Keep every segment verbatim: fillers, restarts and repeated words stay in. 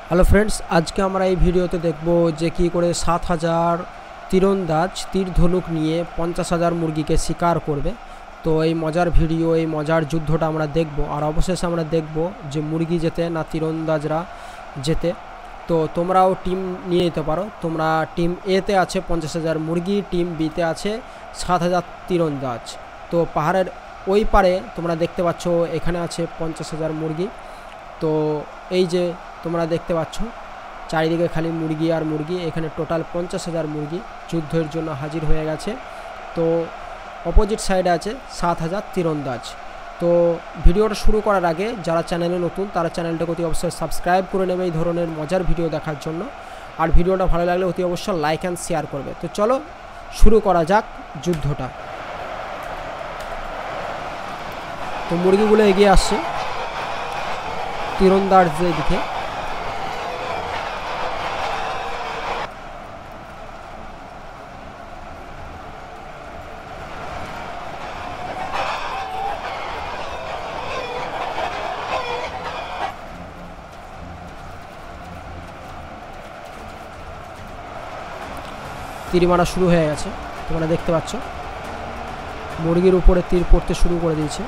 Hello friends, আজকে আমরা এই ভিডিওতে দেখব যে কী করে সাত হাজার তীরন্দাজ তীর ধনুক নিয়ে পঞ্চাশ হাজার মুরগিকে শিকার করবে। তো এই মজার ভিডিও, এই মজার যুদ্ধটা আমরা দেখব, আর অবশেষে আমরা দেখব যে মুরগি যেতে না তীরন্দাজরা যেতে। তো তোমরাও টিম নিয়ে নিতে পারো। তোমরা টিম এতে আছে পঞ্চাশ হাজার মুরগি, টিম বিতে আছে সাত হাজার তীরন্দাজ। তো পাহাড়ের ওই পারে তোমরা দেখতে পাচ্ছ এখানে আছে পঞ্চাশ হাজার মুরগি। তো এই যে তোমরা দেখতে পাচ্ছ চারিদিকে খালি মুরগি আর মুরগি, এখানে টোটাল পঞ্চাশ হাজার মুরগি যুদ্ধের জন্য হাজির হয়ে গেছে। তো অপোজিট সাইডে আছে সাত হাজার তীরন্দাজ। তো ভিডিওটা শুরু করার আগে যারা চ্যানেলে নতুন তারা চ্যানেলটাকে অতি অবশ্যই সাবস্ক্রাইব করে নেবে এই ধরনের মজার ভিডিও দেখার জন্য, আর ভিডিওটা ভালো লাগলে অতি অবশ্যই লাইক অ্যান্ড শেয়ার করবে। তো চলো শুরু করা যাক যুদ্ধটা। তো মুরগিগুলো এগিয়ে আসছে তীরন্দাজদের দিকে। তীর মারা শুরু হয়ে গেছে, তোমরা দেখতে পাচ্ছ মুরগির উপরে তীর পড়তে শুরু করে দিয়েছে।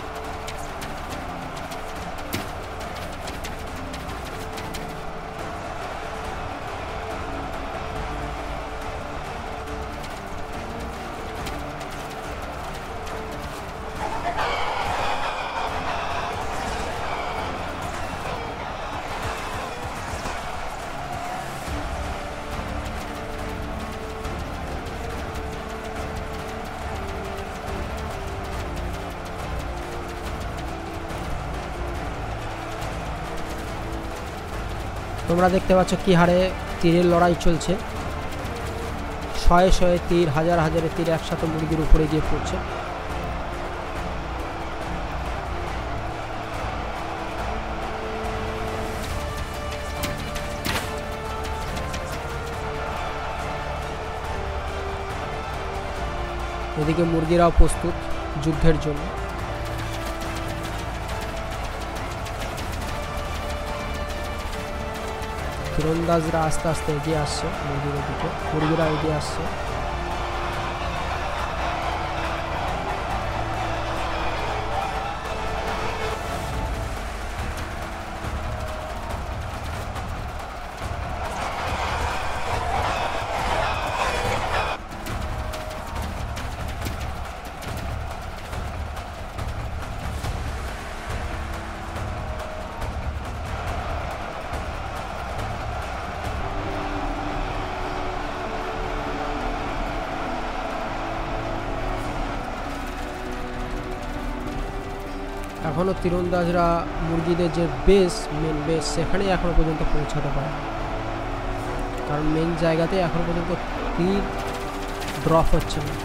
তোমরা দেখতে পাচ্ছ কি হারে তীরের লড়াই চলছে, শয়ে শয়ে তীর, হাজার হাজারের তীর একসাথে মুরগির উপরে গিয়ে পড়ছে। এদিকে মুরগিরাও প্রস্তুত যুদ্ধের জন্য। তীরন্দাজরা আস্তে আস্তে এগিয়ে আসছে মুরগির দিকে, মুরগিরা এগিয়ে আসছে। এখনও তীরন্দাজরা মুরগিদের যে বেস, মেন বেস, সেখানেই এখনো পর্যন্ত পৌঁছাতে পারে, কারণ মেন জায়গাতে এখনো পর্যন্ত তীর ড্রপ হচ্ছে না।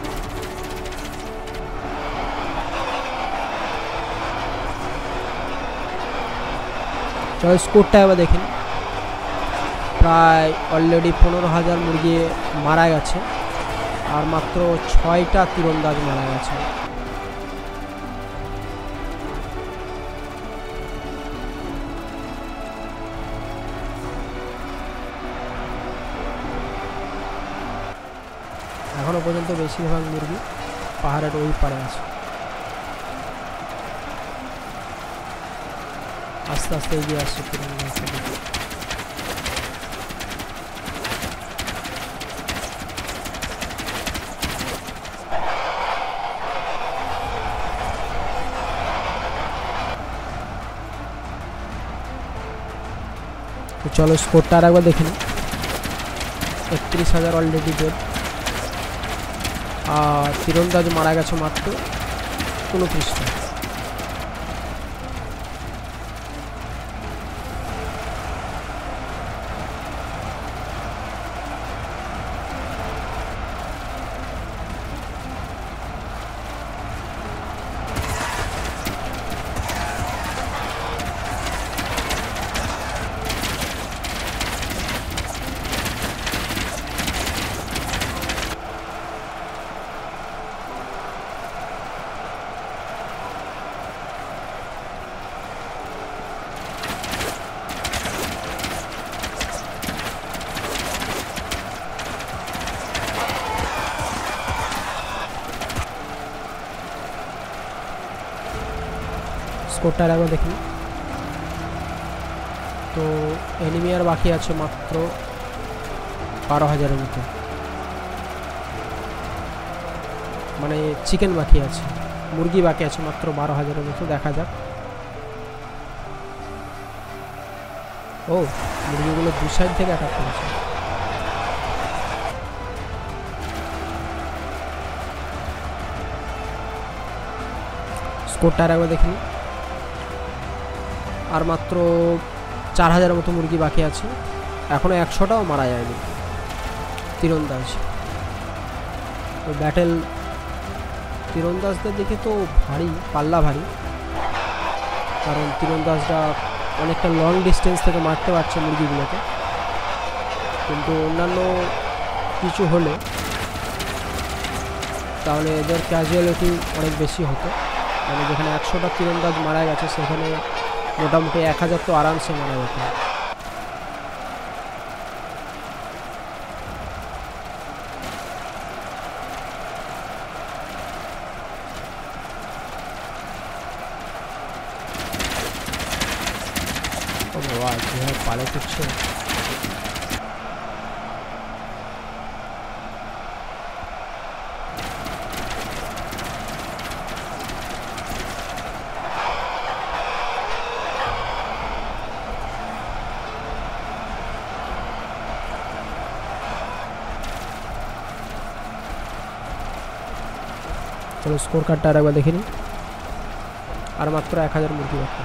চলো স্কোরটা এবার দেখেন, প্রায় অলরেডি পনেরো হাজার মুরগি মারা গেছে আর মাত্র ছয়টা তীরন্দাজ মারা গেছে। এখনো পর্যন্ত বেশিরভাগ মুরগি পাহাড়ের ওই পারে আছে। আস্তে আস্তে এগিয়ে আসছে তীরন্দাজের দিকে। তো চলো স্কোরটা আর একবার দেখে নিই। একত্রিশ হাজার অলরেডি ডেড, আর তীরন্দাজ মারা গেছে মাত্র উনত্রিশটা। স্কোরটা একবার দেখুন। তো এনিমি আর বাকি আছে মাত্র বারো হাজারের মতো, মানে চিকেন বাকি আছে, মুরগি বাকি আছে মাত্র বারো হাজারের মতো। দেখা যাক। ও মুরগিগুলো দু সাইড থেকে অ্যাটাক করেছে। স্কোরটা একবার দেখুন। আর মাত্র চার হাজারের মতো মুরগি বাকি আছে, এখনো একশোটাও মারা যায়নি। তীরন্দাজ তো ব্যাটেল তীরন্দাজদের দিকে তো ভারী পাল্লা ভারী, কারণ তীরন্দাজরা অনেকটা লং ডিস্টেন্স থেকে মারতে পারছে মুরগিগুলোকে। কিন্তু অন্যান্য কিছু হলে তাহলে এদের ক্যাজুয়ালিটি অনেক বেশি হতো, মানে যেখানে একশোটা তীরন্দাজ মারা গেছে সেখানে মোটামুটি এক হাজার তো আরামসে মারা যেত। ও বাবা কীভাবে পালে করছে। চলো স্কোর কার্ডটা আর একবার দেখে নিই। আর মাত্র এক হাজার মুরগি বাকি।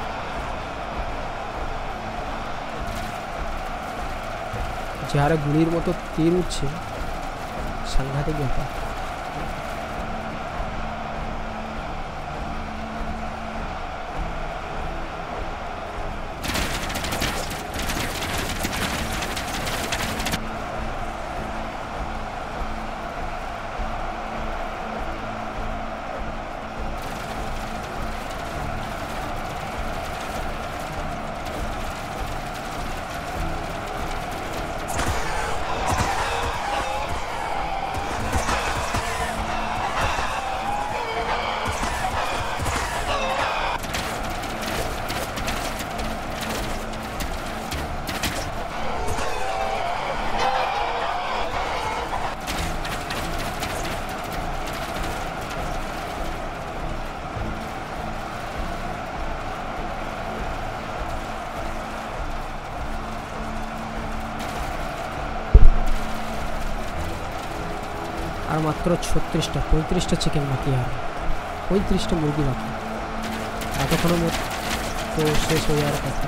যে হারে গুলির মতো তীর উঠছে, সাংঘাতিক ব্যাপার। আর মাত্র ছত্রিশটা পঁয়ত্রিশটা চিকেন বাকি, আর পঁয়ত্রিশটা মুরগি বাকি। এতক্ষণের তো শেষ হয়ে যাওয়ার কথা।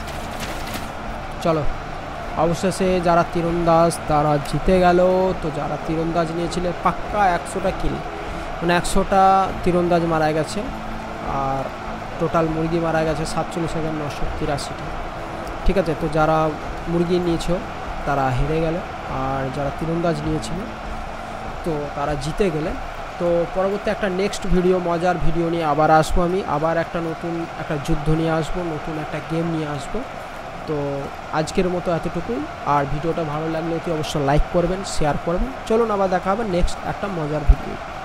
চলো অবশেষে যারা তীরন্দাজ তারা জিতে গেল। তো যারা তীরন্দাজ নিয়েছিল পাক্কা একশোটা কিল, মানে একশোটা তীরন্দাজ মারা গেছে, আর টোটাল মুরগি মারা গেছে সাতচল্লিশ হাজার নশো তিরাশিটা। ঠিক আছে, তো যারা মুরগি নিয়েছো তারা হেরে গেলে, আর যারা তীরন্দাজ নিয়েছিল তো তারা জিতে গেলে। তো পরবর্তী একটা নেক্সট ভিডিও, মজার ভিডিও নিয়ে আবার আসবো আমি, আবার একটা নতুন একটা যুদ্ধ নিয়ে আসবো, নতুন একটা গেম নিয়ে আসবো। তো আজকের মতো এতটুকুই। আর ভিডিওটা ভালো লাগলে অতি অবশ্যই লাইক করবেন, শেয়ার করবেন। চলুন আবার দেখা হবে নেক্সট একটা মজার ভিডিও।